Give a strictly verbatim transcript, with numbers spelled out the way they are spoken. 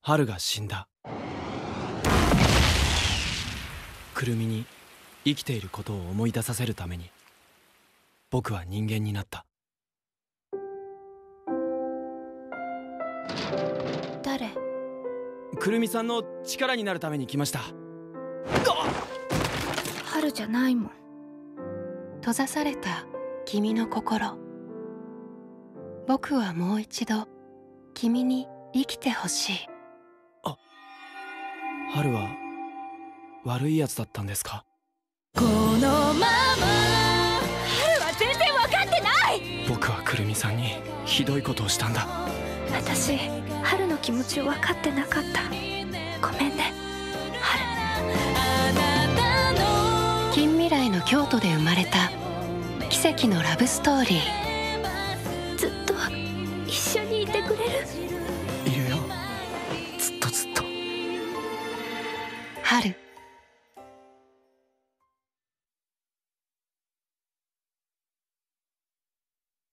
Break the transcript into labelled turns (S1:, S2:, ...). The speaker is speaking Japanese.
S1: 春が死んだ。くるみに生きていることを思い出させるために僕は人間になった。
S2: 誰？
S1: くるみさんの力になるために来ました。
S2: 春じゃないもん。
S3: 閉ざされた君の心。僕はもう一度君に生きてほしい。
S1: あ、春は悪いやつだったんですか？
S2: このまま春は全然分かってない。
S1: 僕はくるみさんにひどいことをしたんだ。
S2: 私、春の気持ちを分かってなかった。ごめんね、春。
S3: 近未来の京都で生まれた奇跡のラブストーリー。
S2: ずっと一緒にいてくれる？
S1: いるよ、ずっとずっと。
S3: 春。